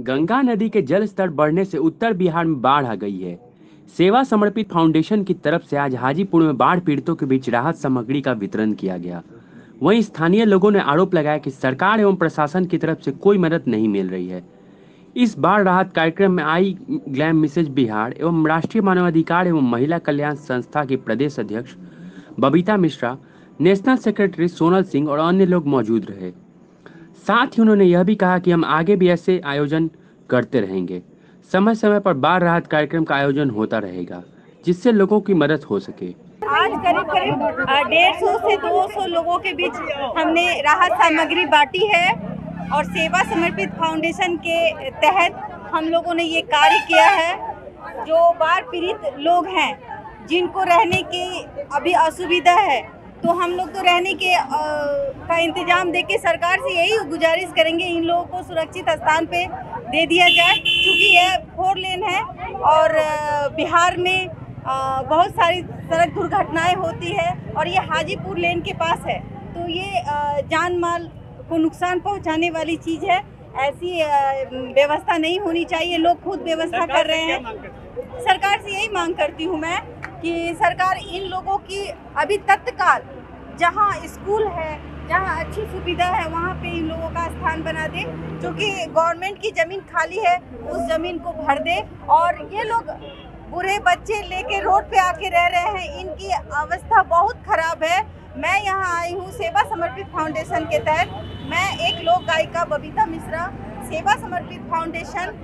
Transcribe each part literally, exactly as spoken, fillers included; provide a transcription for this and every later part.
गंगा नदी के जल स्तर बढ़ने से उत्तर बिहार में बाढ़ आ गई है। सेवा समर्पित फाउंडेशन की तरफ से आज हाजीपुर में बाढ़ पीड़ितों के बीच राहत सामग्री का वितरण किया गया। वहीं स्थानीय लोगों ने आरोप लगाया कि सरकार एवं प्रशासन की तरफ से कोई मदद नहीं मिल रही है। इस बाढ़ राहत कार्यक्रम में आई ग्लैम मिसेज बिहार एवं राष्ट्रीय मानवाधिकार एवं महिला कल्याण संस्था के प्रदेश अध्यक्ष बबीता मिश्रा, नेशनल सेक्रेटरी सोनल सिंह और अन्य लोग मौजूद रहे। साथ ही उन्होंने यह भी कहा कि हम आगे भी ऐसे आयोजन करते रहेंगे। समय समय पर बाढ़ राहत कार्यक्रम का आयोजन होता रहेगा जिससे लोगों की मदद हो सके। आज करीब करीब डेढ़ सौ से दो सौ लोगों के बीच हमने राहत सामग्री बांटी है और सेवा समर्पित फाउंडेशन के तहत हम लोगों ने ये कार्य किया है। जो बाढ़ पीड़ित लोग हैं जिनको रहने की अभी असुविधा है, तो हम लोग तो रहने के आ, का इंतजाम देके सरकार से यही गुजारिश करेंगे इन लोगों को सुरक्षित स्थान पे दे दिया जाए, क्योंकि यह फोर लेन है और बिहार में आ, बहुत सारी सड़क दुर्घटनाएं होती है और ये हाजीपुर लेन के पास है, तो ये आ, जान माल को नुकसान पहुंचाने वाली चीज़ है। ऐसी व्यवस्था नहीं होनी चाहिए। लोग खुद व्यवस्था कर रहे हैं। सरकार से यही मांग करती हूँ मैं कि सरकार इन लोगों की अभी तत्काल जहाँ स्कूल है, जहाँ अच्छी सुविधा है, वहाँ पे इन लोगों का स्थान बना दे। क्योंकि गवर्नमेंट की ज़मीन खाली है, उस ज़मीन को भर दे। और ये लोग बूढ़े बच्चे लेके रोड पे आके रह रहे हैं, इनकी अवस्था बहुत खराब है। मैं यहाँ आई हूँ सेवा समर्पित फाउंडेशन के तहत। मैं एक लोक गायिका बबीता मिश्रा, सेवा समर्पित फाउंडेशन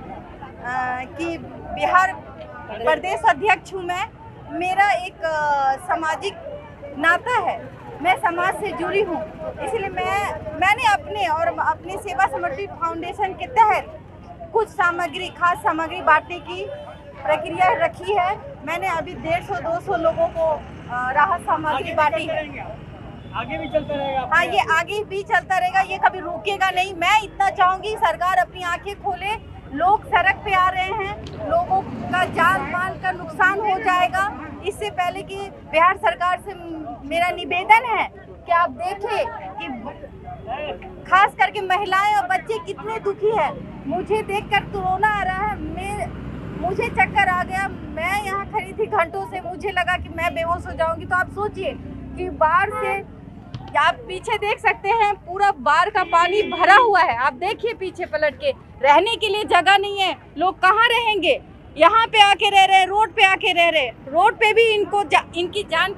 की बिहार प्रदेश अध्यक्ष हूँ। मैं मेरा एक आ, सामाजिक नाता है, मैं समाज से जुड़ी हूँ, इसलिए मैं मैंने अपने और अपने सेवा समर्पित फाउंडेशन के तहत कुछ सामग्री, खास सामग्री बांटने की प्रक्रिया रखी है। मैंने अभी डेढ़ सौ दो सौ लोगों को आ, राहत सामग्री बांटी है। आगे भी चलता रहेगा। हाँ, ये आगे भी चलता रहेगा, ये कभी रुकेगा नहीं। मैं इतना चाहूँगी सरकार अपनी आंखें खोले। लोग सड़क पे आ रहे हैं, लोगों का जान माल का नुकसान हो जाएगा। इससे पहले कि बिहार सरकार से मेरा निवेदन है कि आप देखें कि खास करके महिलाएं और बच्चे कितने दुखी हैं। मुझे देखकर तो रोना आ रहा है। मैं मुझे चक्कर आ गया। मैं यहाँ खड़ी थी घंटों से, मुझे लगा कि मैं बेहोश हो जाऊंगी। तो आप सोचिए कि बाढ़ से, आप पीछे देख सकते हैं पूरा बाढ़ का पानी भरा हुआ है। आप देखिए पीछे पलट के, रहने के लिए जगह नहीं है। लोग कहाँ रहेंगे? यहाँ पे आके रह रहे हैं, रोड पे आके रह रहे हैं। रोड पे भी इनको जा, इनकी जान,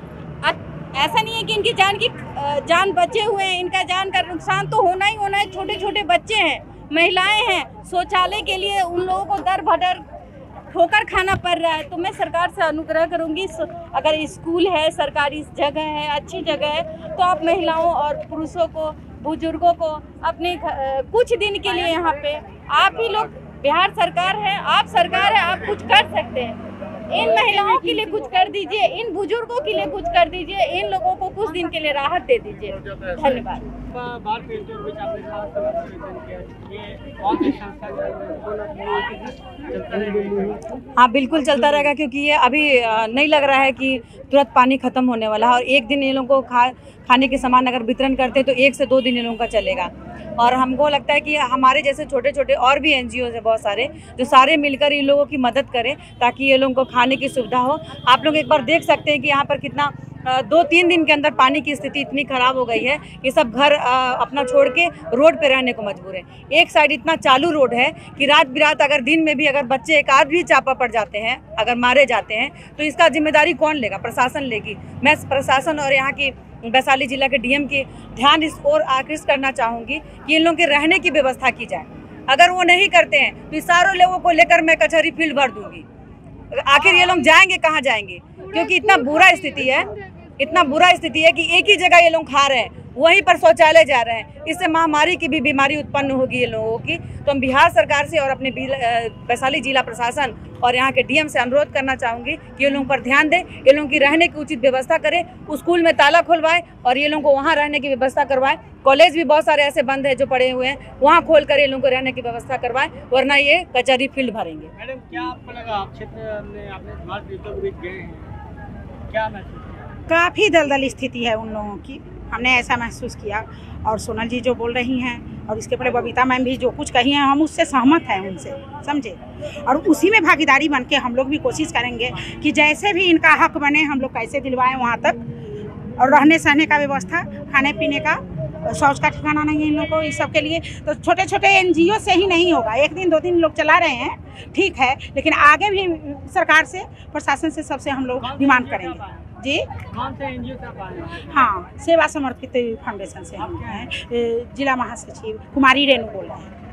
ऐसा नहीं है कि इनकी जान की जान बचे हुए हैं, इनका जान का नुकसान तो होना ही होना है। छोटे छोटे बच्चे हैं, महिलाएं हैं, शौचालय के लिए उन लोगों को दर भदर ठोकर खाना पड़ रहा है। तो मैं सरकार से अनुग्रह करूंगी, अगर स्कूल है, सरकारी जगह है, अच्छी जगह है, तो आप महिलाओं और पुरुषों को, बुजुर्गों को अपने कुछ दिन के लिए यहाँ पे, आप ही लोग बिहार सरकार है, आप सरकार है, आप कुछ कर सकते हैं। इन महिलाओं के लिए कुछ कर दीजिए, इन बुजुर्गों के लिए कुछ कर दीजिए, इन लोगों को कुछ दिन के लिए राहत दे दीजिए। धन्यवाद। हाँ, बिल्कुल चलता रहेगा, क्योंकि ये अभी नहीं लग रहा है कि तुरंत पानी खत्म होने वाला है। और एक दिन इन लोगों को खा खाने के सामान अगर वितरण करते हैं तो एक से दो दिन इन लोगों का चलेगा। और हमको लगता है कि हमारे जैसे छोटे छोटे और भी एन जी ओज़ है बहुत सारे, जो सारे मिलकर इन लोगों की मदद करें ताकि ये लोगों को खाने की सुविधा हो। आप लोग एक बार देख सकते हैं कि यहाँ पर कितना दो तीन दिन के अंदर पानी की स्थिति इतनी ख़राब हो गई है कि सब घर अपना छोड़ के रोड पे रहने को मजबूर है। एक साइड इतना चालू रोड है कि रात बिरात अगर दिन में भी अगर बच्चे एक आध भी चापा पड़ जाते हैं, अगर मारे जाते हैं, तो इसका जिम्मेदारी कौन लेगा? प्रशासन लेगी। मैं प्रशासन और यहाँ की वैशाली जिला के डी एम की ध्यान इस ओर आकृष्ट करना चाहूँगी कि इन लोगों के रहने की व्यवस्था की जाए। अगर वो नहीं करते हैं तो इस सारों लोगों को लेकर मैं कचहरी फील्ड भर दूँगी। आखिर ये लोग जाएंगे कहाँ जाएंगे? क्योंकि इतना बुरा स्थिति है, इतना बुरा स्थिति है कि एक ही जगह ये लोग खा रहे हैं, वहीं पर शौचालय जा रहे हैं। इससे महामारी की भी बीमारी उत्पन्न होगी ये लोगों की। तो हम बिहार सरकार से और अपने वैशाली जिला प्रशासन और यहाँ के डी एम से अनुरोध करना चाहूँगी कि ये लोगों पर ध्यान दें, ये लोगों की रहने की उचित व्यवस्था करें, स्कूल में ताला खुलवाएं और ये लोगों को वहाँ रहने की व्यवस्था करवाएं। कॉलेज भी बहुत सारे ऐसे बंद है जो पड़े हुए हैं, वहाँ खोल कर ये लोगों को रहने की व्यवस्था करवाएं, वरना ये कचहरी फील्ड भरेंगे। मैडम, क्या आपको लगा आप क्षेत्र में आपने बाढ़ पीड़ितों के बीच गए हैं, क्या महसूस? काफ़ी दलदल स्थिति है उन लोगों की। हमने ऐसा महसूस किया। और सोनल जी जो बोल रही हैं और इसके पहले बबीता मैम भी जो कुछ कही हैं, हम उससे सहमत हैं उनसे, समझे। और उसी में भागीदारी बन के हम लोग भी कोशिश करेंगे कि जैसे भी इनका हक बने हम लोग कैसे दिलवाएं वहाँ तक। और रहने सहने का व्यवस्था, खाने पीने का, शौच का ठिकाना नहीं है इन लोगों को, इस सब के लिए तो छोटे छोटे एनजीओ से ही नहीं होगा। एक दिन दो दिन लोग चला रहे हैं, ठीक है, लेकिन आगे भी सरकार से, प्रशासन से, सबसे हम लोग डिमांड करेंगे। जी, कौन से एनजीओ से आप आए हैं? हाँ, सेवा समर्पित फाउंडेशन से हम हैं, जिला महासचिव कुमारी रेणु बोल रहे हैं।